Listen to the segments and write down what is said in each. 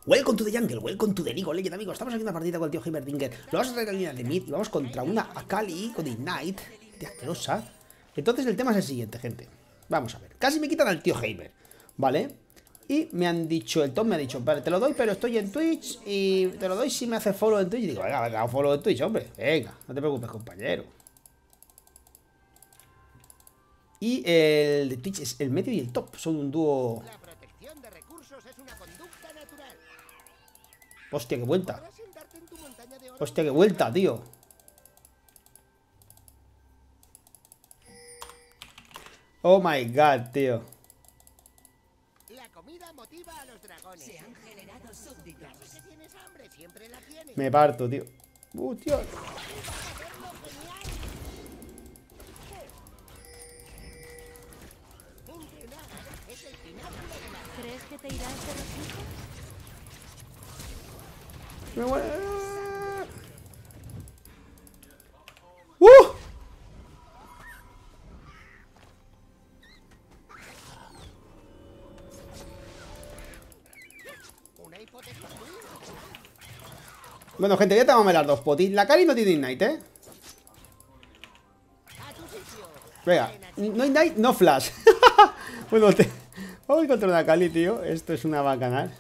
Welcome to the jungle, welcome to the League of Legends, amigos. Estamos aquí en una partida con el tío Heimerdinger. Lo vamos a traer a la línea de mid y vamos contra una Akali con Ignite de asquerosa. Entonces el tema es el siguiente, gente. Vamos a ver. Casi me quitan al tío Heimer, ¿vale? Y me han dicho, el Tom me ha dicho, vale, te lo doy, pero estoy en Twitch y te lo doy si me haces follow en Twitch. Y digo, venga, venga, follow en Twitch, hombre. Venga, no te preocupes, compañero. Y el de Twitch es el medio y el top. Son un dúo. La protección de recursos es una conducta natural. Hostia, qué vuelta. Podrás sentarte en tu montaña de oro. Hostia, qué vuelta, tío. Oh my god, tío. La comida motiva a los dragones. Se han generado súbditos. Ya sé que tienes hambre, siempre la tienes. Me parto, tío. Tío. Entrenar es el pináculo de la... ¿Crees que te irás de los hijos? Me muero. Una hipoteca muy original. Bueno, gente, ya tomamos las dos potis. La Kali no tiene Ignite, ¿eh? A tu sitio. Venga, no Ignite, no Flash. Bueno, vamos contra una Kali, tío. Esto es una bacanal.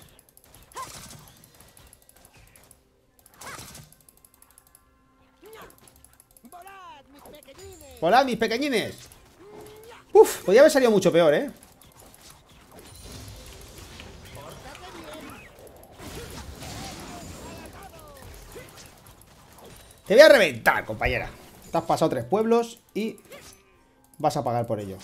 ¡Volad, mis pequeñines! Hola, mis pequeñines. Uf, podría haber salido mucho peor, ¿eh? ¡Pórtate bien! Te voy a reventar, compañera. Te has pasado 3 pueblos y vas a pagar por ello.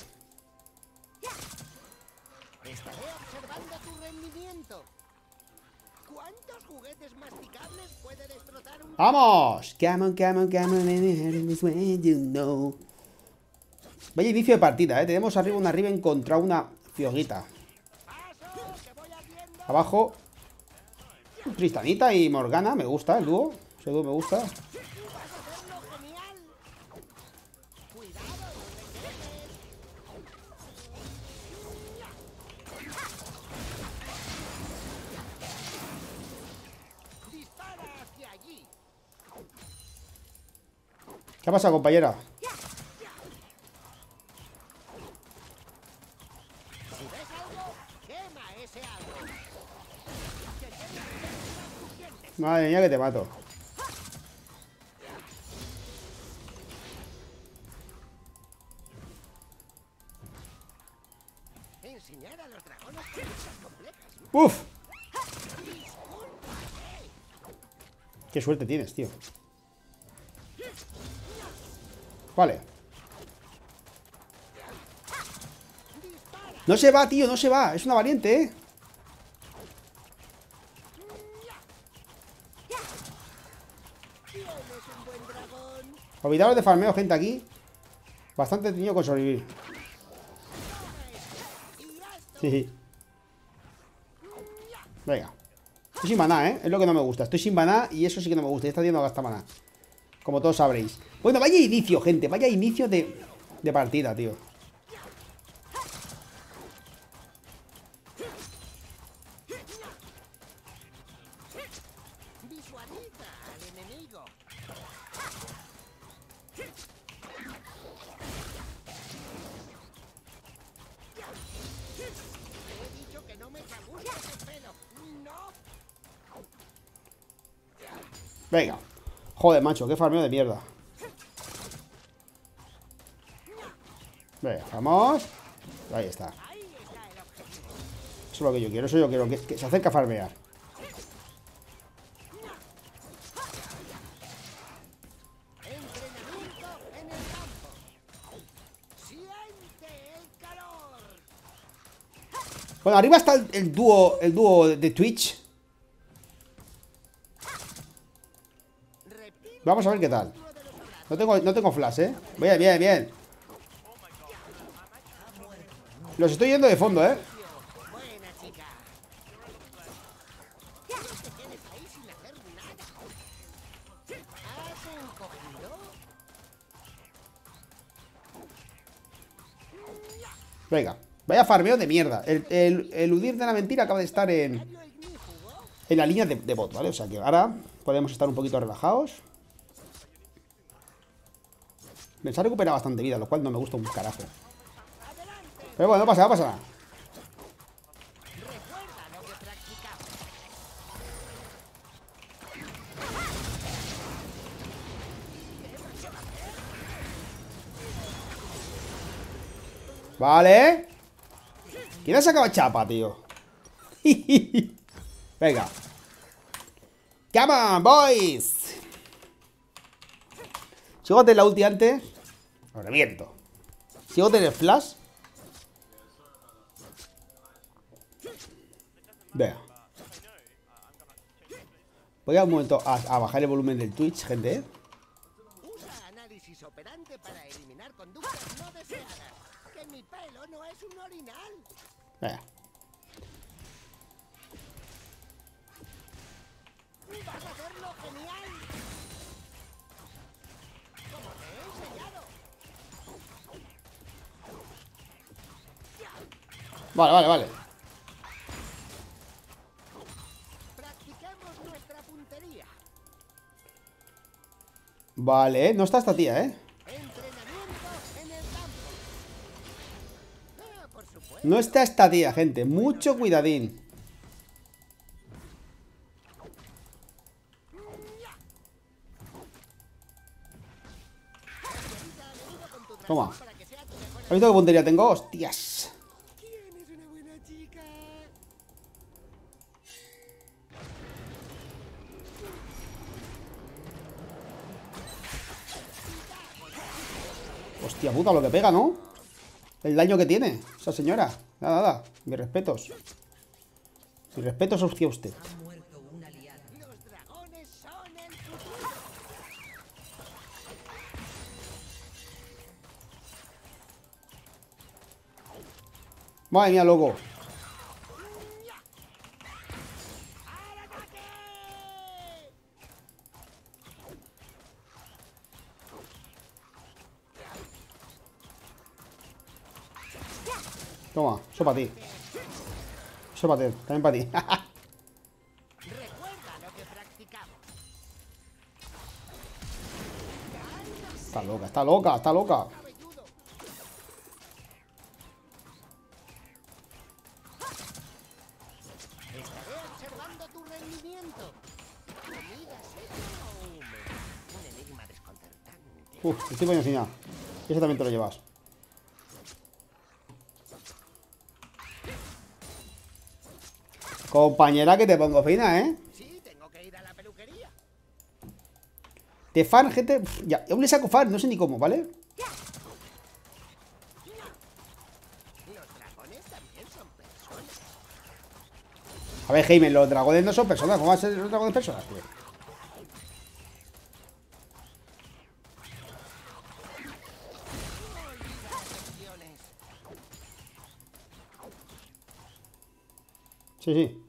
Estaré observando tu rendimiento. ¿Cuántos juguetes masticables puede destrozar un... ¡Vamos! Come on, come on, come on, you know. Vaya inicio de partida, ¿eh? Tenemos arriba una Riven contra una Fioguita. ¡Paso, que voy haciendo! Abajo Tristanita y Morgana. Me gusta el dúo. Ese dúo me gusta. ¡Vas a hacerlo genial! ¡Cuidado, no te quedes! ¡Dispara hacia allí! ¿Qué ha pasado, compañera? Si ves algo, quema ese algo. Que tienes suficientes. Madre mía, que te mato. Enseñar a los dragones cosas complejas. ¡Uf! Qué suerte tienes, tío. Vale. No se va, tío, no se va. Es una valiente, ¿eh? Tienes un buen dragón. Olvidaros de farmeo, gente, aquí. Bastante tenido con sobrevivir. Y hasta Sí. Venga. Estoy sin maná, ¿eh? Es lo que no me gusta. Estoy sin maná y eso sí que no me gusta. Ya está haciendo gastar maná. Como todos sabréis. Bueno, vaya inicio, gente. Vaya inicio de partida, tío. visualiza al enemigo. Te he dicho que no me chamusques el pelo. No. Venga. Joder, macho. Qué farmeo de mierda. Venga, vamos. Ahí está. Ahí está el objetivo. Eso es lo que yo quiero. Eso yo quiero. Que se acerque a farmear. Entrenamiento en el campo. Siente el calor. Bueno, arriba está el dúo de Twitch. Repite Vamos a ver qué tal. uno de los abrazos. No tengo flash, ¿eh? Bien, bien, bien. Los estoy yendo de fondo, ¿eh? Buena chica. No te quedes ahí sin hacer nada. ¿Has encogido? Venga. Vaya farmeo de mierda. El huir de la mentira acaba de estar en... ¿Cambio ignífugo? en la línea de bot, ¿vale? O sea que ahora podemos estar un poquito relajados. Me se ha recuperado bastante vida, lo cual no me gusta un carajo. Pero bueno, no pasa nada. Recuerda lo que practicamos. Vale. ¿Quién ha sacado chapa, tío? Venga. Come on, boys. Si hago la ulti antes, lo reviento. Si hago el flash. Vea. Voy a un momento a bajar el volumen del Twitch, gente, ¿eh? Usa análisis operante para eliminar conductas no deseadas. Que mi pelo no es un orinal. Vea. Vas a hacerlo genial. Como te he enseñado. Vale. Practiquemos nuestra puntería. Vale, no está esta tía, ¿eh? Entrenamiento en el campo. Por supuesto. No está esta tía, gente. Mucho cuidadín. Toma. Para que sea tu mejor. ¿Has visto qué puntería tengo? ¡Hostias! ¿Quién es una buena chica? Hostia puta, lo que pega, ¿no? El daño que tiene esa señora. Nada. Mis respetos. Mis respetos hacia usted. Ha muerto un aliado. Los dragones son el futuro. Madre mía, loco. ¡Al ataque! Toma, eso para ti. Eso para ti, también para ti. Recuerda lo que practicamos. Está loca. Cabelludo. Estaré observando tu rendimiento. ¿Comida seca o húmeda? Un enigma desconcertante. Uf, estoy poniendo sin nada. Ese también te lo llevas. Compañera, que te pongo fina, ¿eh? Sí, tengo que ir a la peluquería. De fan, gente. Ya, yo le saco fan, no sé ni cómo, ¿vale? Los dragones también son personas. A ver, Jaime, los dragones no son personas. ¿Cómo van a ser los dragones personas, tío? Sí.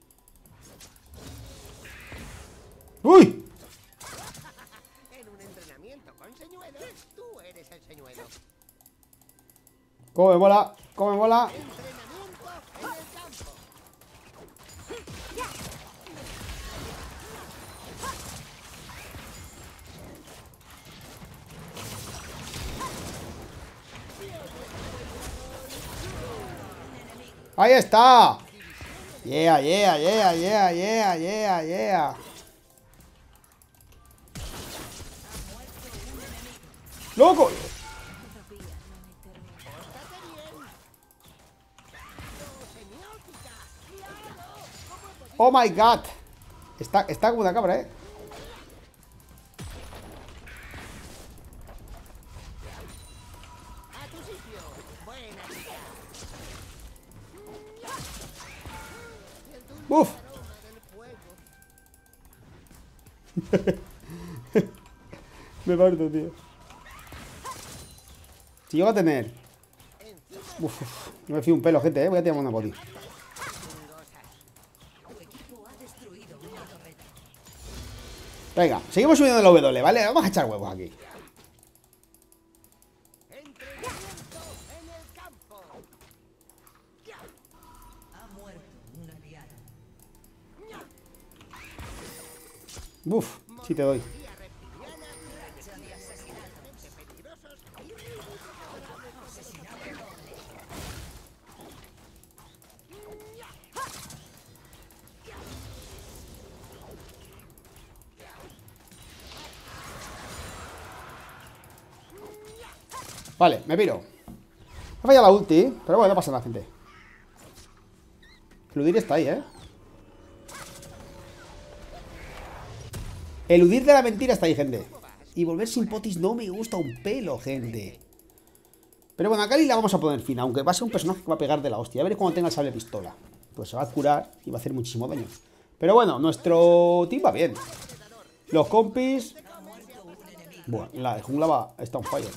¡Uy! En un entrenamiento con señuelos, tú eres el señuelo. ¿Cómo me mola? Entrenamiento en el campo. ¡Ahí está! Yeah. ¡Loco! Pórtate bien. Semiótica. Claro. ¿Cómo ¡Oh, he my God! Está como una cabra, ¿eh? A tu sitio. Buena chica. El dulce ¡Uf! aroma del fuego. Me parto, tío. Si llego a tener... Uf, no me fío un pelo, gente, ¿eh? Voy a tirar una body. Tu equipo ha destruido una torreta. Venga, seguimos subiendo el W, ¿vale? Vamos a echar huevos aquí. Entrenamiento en el campo. Ha muerto un aliado. Uf, sí te doy. Vale, me piro. Me ha fallado la ulti, pero bueno, no pasa nada, gente. Eludir está ahí, ¿eh? Eludir de la mentira está ahí, gente. Y volver sin potis no me gusta un pelo, gente. Pero bueno, a Kali la vamos a poner fin, aunque va a ser un personaje que va a pegar de la hostia. A ver cuando tenga el sable pistola. Pues se va a curar y va a hacer muchísimo daño. Pero bueno, nuestro team va bien. Los compis... Bueno, la de jungla va... está on fire.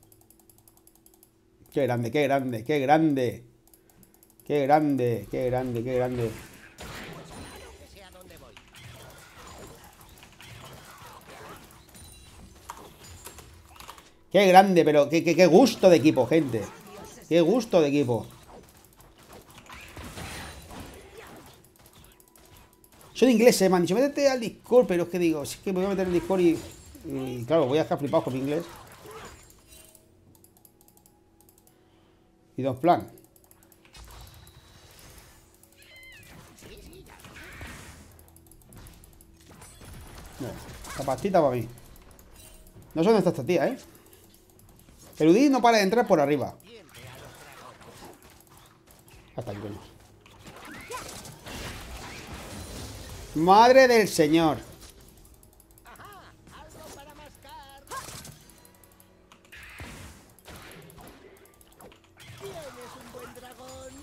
Qué grande, qué grande, qué grande. Qué grande, qué grande, qué grande. Qué grande, pero qué gusto de equipo, gente. Qué gusto de equipo. Soy de inglés, me han dicho, métete al Discord, pero es que digo, es que me voy a meter en Discord y claro, voy a dejar flipado con mi inglés. Y dos plan. Bueno, esta pastita para mí. No sé dónde está esta tía, ¿eh? El Udin no para de entrar por arriba. Hasta aquí, coño. Madre del señor. Algo para mascar. Tienes un buen dragón.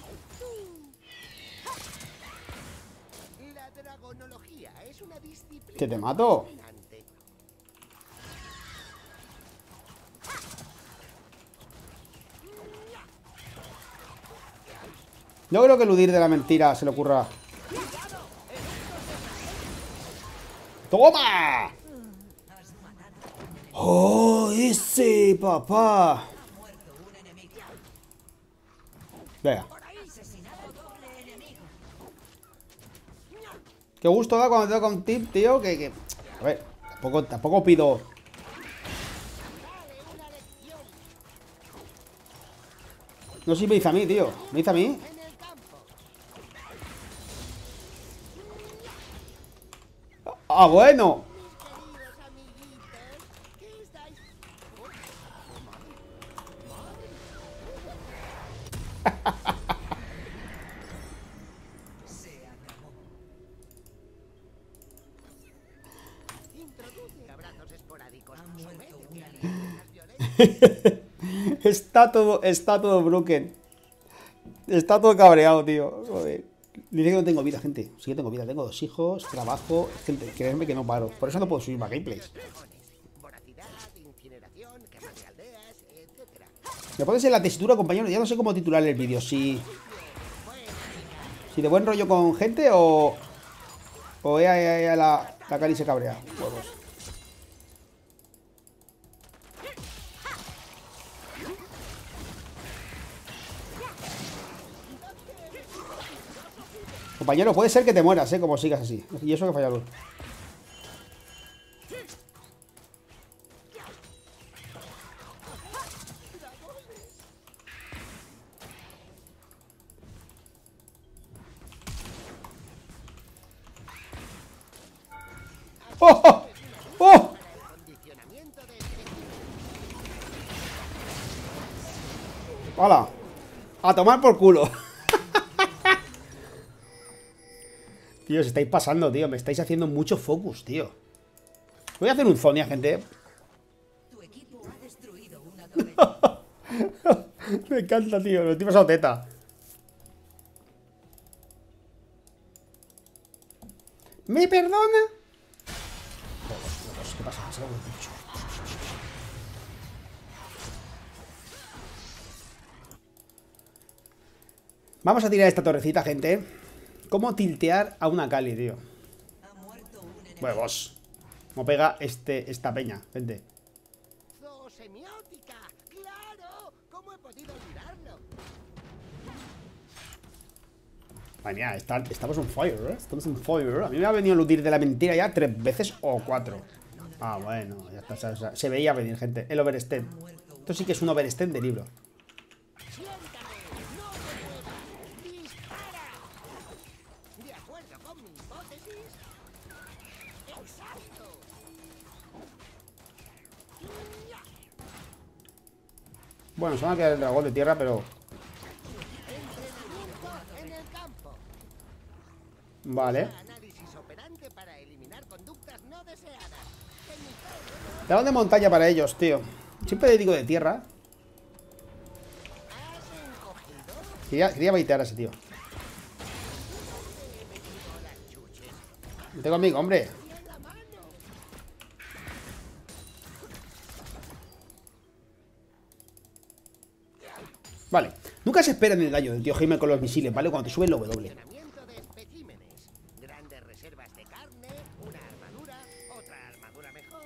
La dragonología es una disciplina Que te mato. fascinante. No creo que eludir de la mentira se le ocurra. ¡Toma! ¡Oh, ese, papá! Venga. Qué gusto da cuando te toca un tip, tío, que... A ver, tampoco pido... No sé si me dice a mí, tío. ¿Me dice a mí? En el campo. ¡Ah, bueno! Queridos amiguitos, ¿qué estáis? Se acabó. Introduce abrazos esporádicos. Ha muerto un Sométete a aliado. las violencias. Está todo broken. Está todo cabreado, tío. Joder. Dice que no tengo vida, gente. Sí que tengo vida. Tengo 2 hijos, trabajo. Gente, créanme que no paro. Por eso no puedo subir más gameplays. Voracidad, incineración, quema de aldeas, etc. Me pones en la tesitura, compañero. Ya no sé cómo titular el vídeo. Si de buen rollo con gente o la Kali se cabrea. Huevos. Compañero, puede ser que te mueras, como sigas así. Y eso que falla luz. ¡Oh! ¡Oh! ¡Oh! Condicionamiento de ¡Hala! A tomar por culo. Tío, os estáis pasando, tío. Me estáis haciendo mucho focus, tío. Voy a hacer un Zonia, gente. Tu equipo ha destruido una torreta. Me encanta, tío. Lo estoy pasando teta. ¿Me perdona? ¿Qué pasa? Vamos a tirar esta torrecita, gente. ¿Cómo tiltear a una Kali, tío? Ha muerto un enemigo. Huevos. ¿Cómo pega esta peña, gente? zoosemiótica. ¡Claro! ¿Cómo he podido olvidarlo? Madre mía, estamos on fire, ¿eh? Estamos on fire. A mí me ha venido el útil de la mentira ya 3 veces o 4. Ah, bueno, ya está. O sea, se veía venir, gente. El overextend. Esto sí que es un overextend de libro. Siéntame, no te muevas. Dispara. De acuerdo con mi hipótesis. Exacto. Ya. Bueno, se van a quedar el dragón de tierra, pero... Entrenamiento en el campo. Vale. Análisis operante para eliminar conductas no deseadas. Dragón de montaña para ellos, tío. Siempre le digo de tierra. Quería baitear a ese tío. Vete conmigo, hombre. Vale. Nunca se espera en el daño del tío Jaime con los misiles, ¿vale? Cuando te sube el W. Entrenamiento de especímenes. Grandes reservas de carne, una armadura, otra armadura mejor.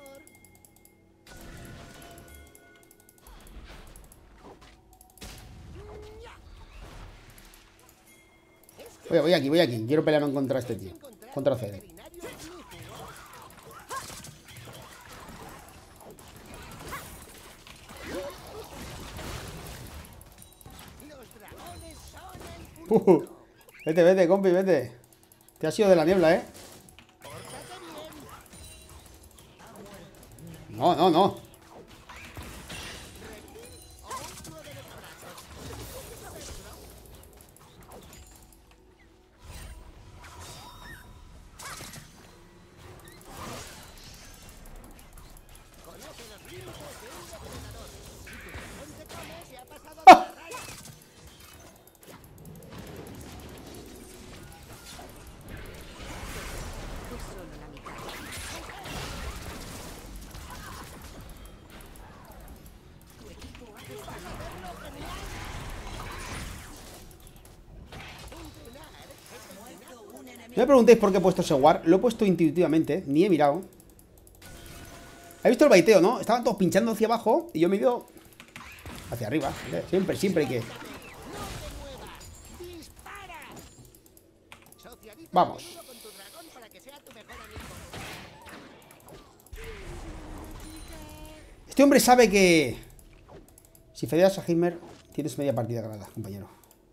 Ya. Voy aquí. Quiero pelearme contra este tío. Contra CD. Veterinario magnífico. Los dragones son el futuro. Vete, compi, vete. Te has ido de la niebla, ¿eh? Pórtate bien. No. Otro de los brazos. Conoce los límites de un depredador. Si tu dragón te come, se ha pasado de la raya. No me preguntéis por qué he puesto ese war. Lo he puesto intuitivamente, ni he mirado. ¿Has visto el baiteo, no? Estaban todos pinchando hacia abajo y yo me he ido hacia arriba. Siempre hay que... ¡Dispara! Socializa Vamos. con tu dragón para que sea tu mejor amigo. Este hombre sabe que... Si fedeas a Heimer, tienes media partida ganada, compañero.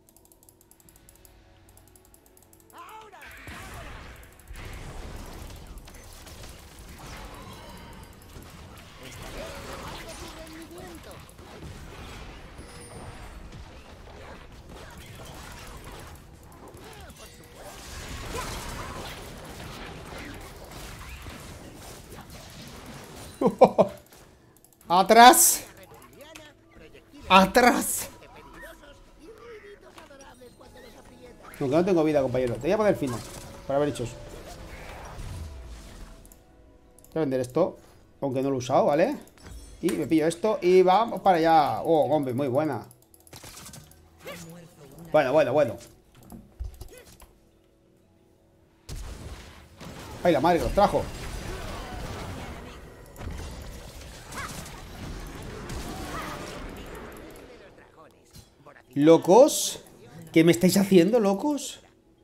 ¡Atrás! ¡Atrás! Aunque no tengo vida, compañero. Te voy a poner fino. Para haber hecho eso. Voy a vender esto. Aunque no lo he usado, ¿vale? Y me pillo esto y vamos para allá. Oh, hombre, muy buena. Bueno. ¡Ay, la madre que los trajo! ¿Locos? ¿Qué me estáis haciendo, locos?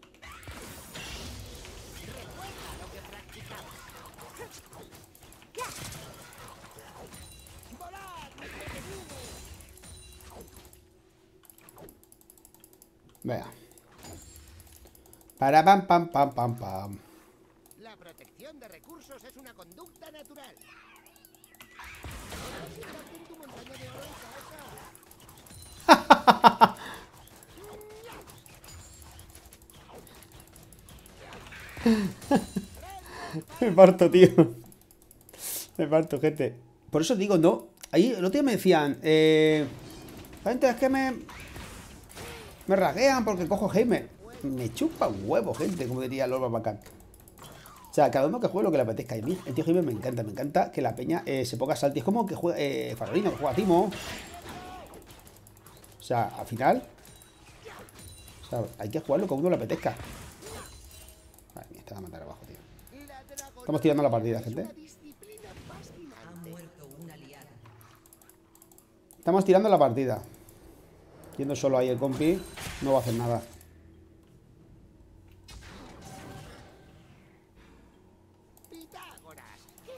Vea. Para pam. La protección de recursos es una conducta natural. En tu montaña de oro en casa. Me parto, tío. Me parto, gente. Por eso digo, no. Ahí el otro día me decían, gente, es que me raguean porque cojo Heimer. Me chupa un huevo, gente, como diría Lord Bacán. O sea, cada uno que juegue lo que le apetezca. Y a mí, el tío Heimer me encanta que la peña se ponga salti. Es como que juegue Farolino, que juega Timo. O sea, al final, o sea, hay que jugar lo que a uno le apetezca. Madre mía, te va a matar abajo, tío. Estamos tirando la partida, gente. Estamos tirando la partida. Yendo solo ahí el compi, no va a hacer nada.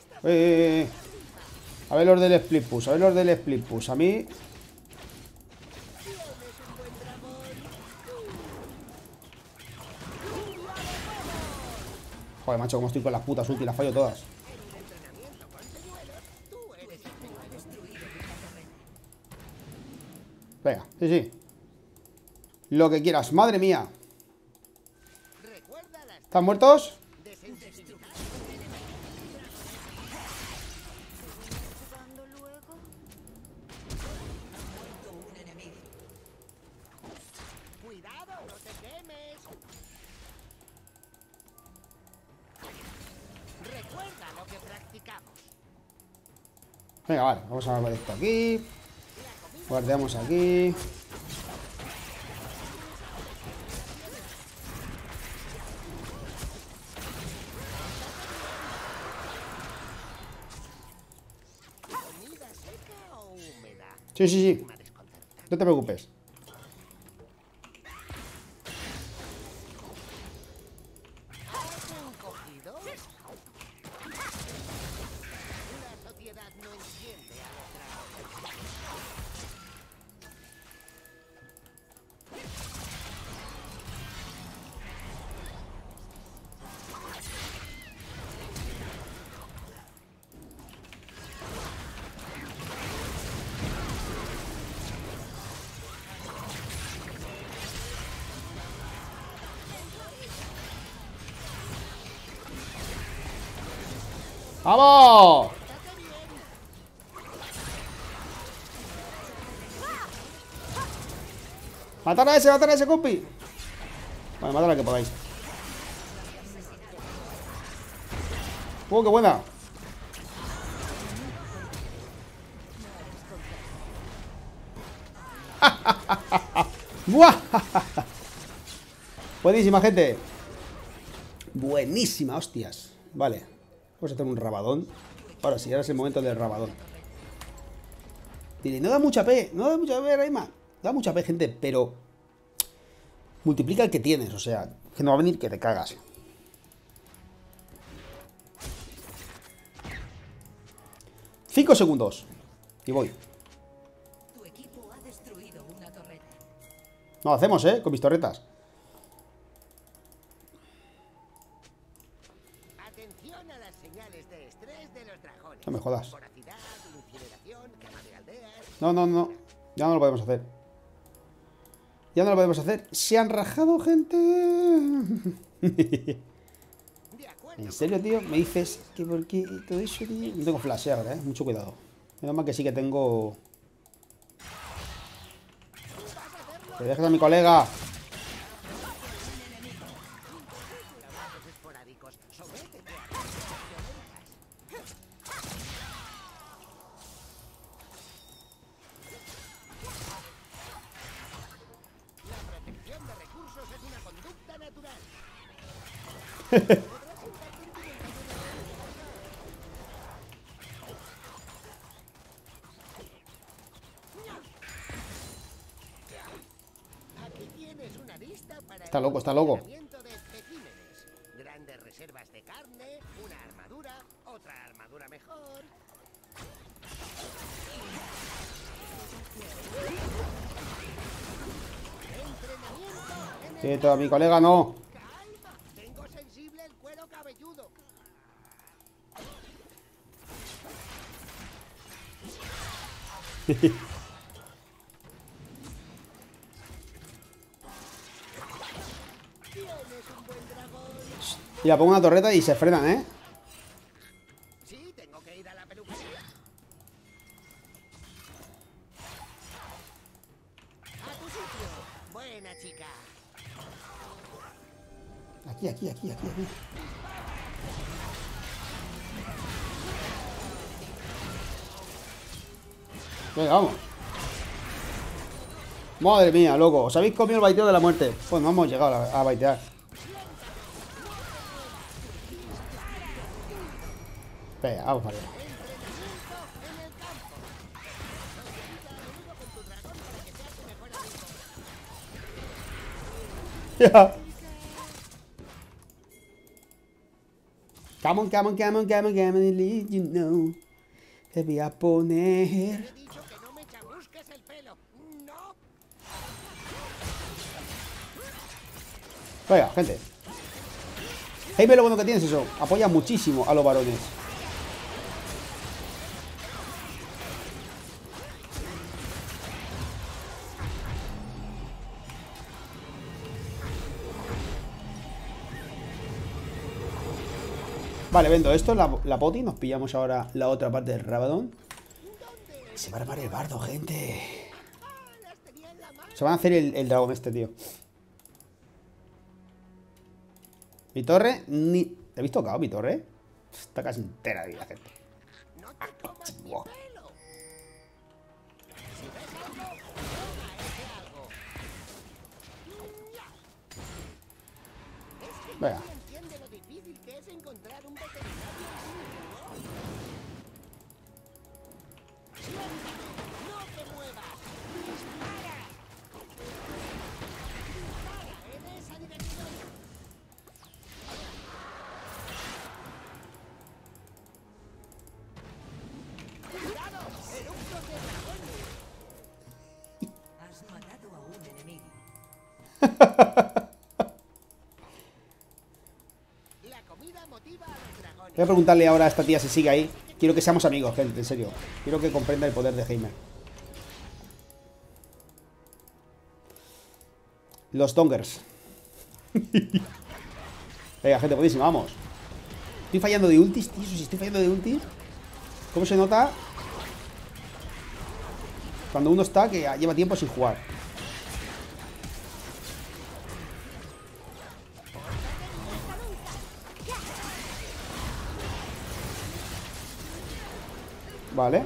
A ver los del split push, a ver los del split push. A mí... Joder, macho, como estoy con las putas ulti, las fallo todas. Venga, sí, sí. Lo que quieras, madre mía. ¿Están muertos? Cuidado, no te quemes. Recuerda lo que practicamos. Venga, vale, vamos a ver esto aquí. Guardeamos aquí. ¿Comida seca o húmeda? Sí, sí, sí. Clima desconcertante. No te preocupes. ¿Has encogido? La sociedad no entiende a los dragones. ¡Vamos! ¡Matar a ese, compi! Vale, matar a que podáis. ¡Oh, qué buena! ¡Buah! Buenísima, gente. Buenísima, hostias. Vale. Vamos a hacer un rabadón. Ahora sí, ahora es el momento del rabadón. Diré, no da mucha P. No da mucha P, Raima. Da mucha P, gente, pero... multiplica el que tienes, o sea... que no va a venir que te cagas. Cinco segundos. Y voy. Tu equipo ha destruido una torreta. No, hacemos, con mis torretas. Atención a las señales de estrés de los dragones. No me jodas. Voracidad, incineración, quema de aldeas. No, no, no. Ya no lo podemos hacer. Ya no lo podemos hacer. Se han rajado, gente. De acuerdo. ¿En serio, tío? Me dices que por qué todo eso, tío. No tengo flash ahora, Mucho cuidado. Menos mal que sí que tengo... ¡Que dejes a mi colega! Trabajos esporádicos. Sométete a tácticas violentas. La protección de recursos es una conducta natural. Aquí tienes una lista para Está el loco, está loco. entrenamiento de especímenes. Grandes reservas de carne, una armadura, otra armadura mejor. Entrenamiento en el... Quieto, a mi colega no. Calma, tengo sensible el cuero cabelludo. Tienes un buen dragón. Y la pongo una torreta y se frenan, Sí, tengo que ir a la peluquería. A tu sitio. Buena chica. Aquí, aquí, aquí, aquí, aquí. Venga, vamos. Madre mía, loco. Os habéis comido el baiteo de la muerte. Pues no hemos llegado a baitear. Venga, vamos para allá. Ya. Come on, come on, come on, come on, come on, let you know. Te voy a poner... He dicho que no me chamusques el pelo. No. Venga, gente. Heimer lo bueno que tiene es eso. Apoya muchísimo a los varones. Vale, vendo esto, la poti. Nos pillamos ahora la otra parte del Rabadón. Se va a armar el bardo, gente. Se van a hacer el dragón este, tío. Mi torre, ni... ¿Te habéis tocado mi torre? Está casi entera de vida, gente. No te comas mi Buah. pelo. Si ves algo, toma ese algo. Es que Venga. nadie entiende lo difícil que es encontrar un veterinario limpio, ¿no? Siéntate, no te muevas. Dispara. Dispara en esa dirección. ¡Cuidado! ¡Eructos de dragón! Has matado a un enemigo. La comida motiva a los dragones. Voy a preguntarle ahora a esta tía si sigue ahí. Quiero que seamos amigos, gente, en serio. Quiero que comprenda el poder de Heimer. Los Dongers. Venga, gente, buenísimo, vamos. Estoy fallando de ultis, tío. Si estoy fallando de ultis. ¿Cómo se nota? Cuando uno está que lleva tiempo sin jugar. Vale.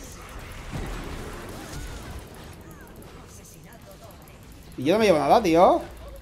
Y yo no me llevo nada, tío.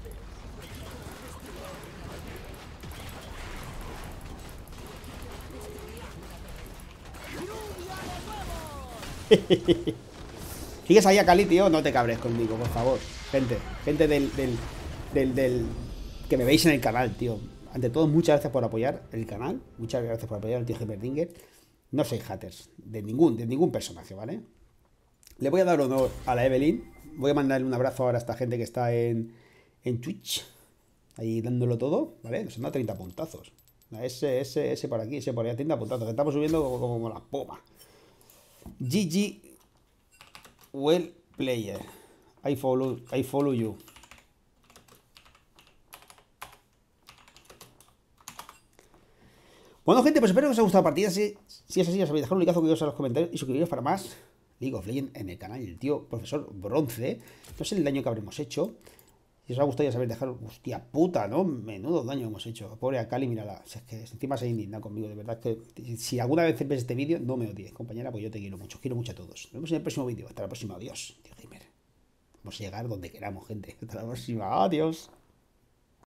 ¿Sigues ahí a Cali, tío? No te cabres conmigo, por favor. Gente del que me veis en el canal, tío. Ante todo, muchas gracias por apoyar el canal. Muchas gracias por apoyar al tío Heimerdinger. No soy haters de ningún personaje, ¿vale? Le voy a dar honor a la Evelyn. Voy a mandarle un abrazo ahora a esta gente que está en Twitch. Ahí dándolo todo, ¿vale? Nos han dado 30 puntazos. Ese por aquí, ese por allá, 30 puntazos. Que estamos subiendo como la poma. GG well player. I follow you. Bueno, gente, pues espero que os haya gustado la partida. Si es así, ya sabéis, dejar un likeazo en los comentarios y suscribiros para más League of Legends en el canal. Y el tío Profesor Bronce, no sé el daño que habremos hecho. Si os ha gustado, ya sabéis, dejar. Hostia puta, ¿no? Menudo daño hemos hecho. Pobre Akali, mírala. Si es que encima se indigna conmigo, de verdad. Que si alguna vez ves este vídeo, no me odies, compañera, pues yo te quiero mucho. Quiero mucho a todos. Nos vemos en el próximo vídeo. Hasta la próxima. Adiós, tío Gamer. Vamos a llegar donde queramos, gente. Hasta la próxima. Adiós.